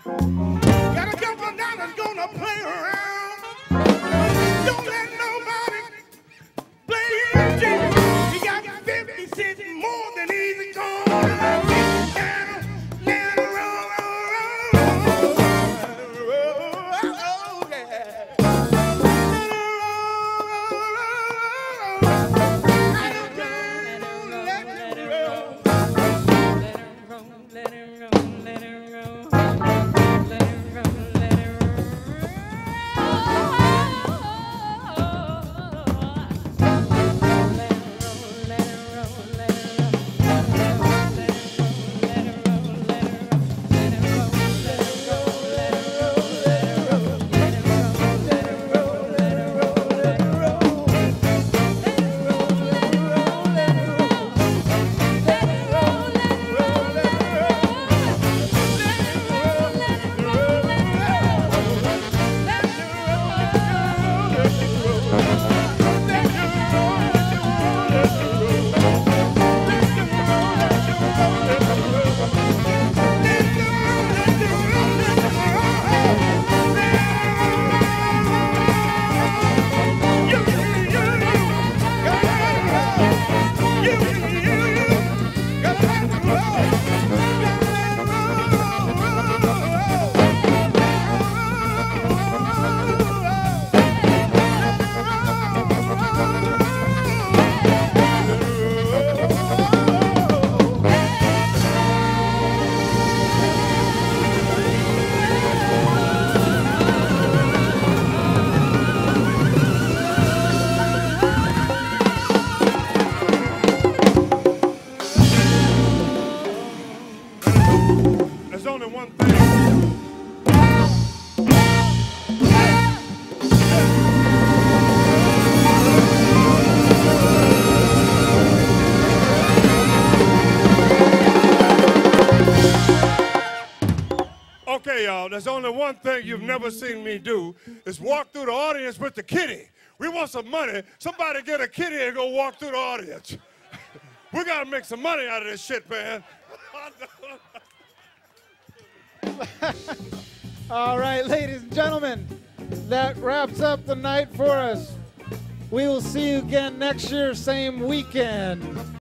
Got a couple of dollars gonna play around. Don't let nobody play you cheap. You got 50 cents more than easy going. Down, down the road, road, yeah. There's only one thing. Okay, y'all, there's only one thing you've never seen me do is walk through the audience with the kitty. We want some money. Somebody get a kitty and go walk through the audience. We got to make some money out of this shit, man. All right, ladies and gentlemen, that wraps up the night for us. We will see you again next year, same weekend.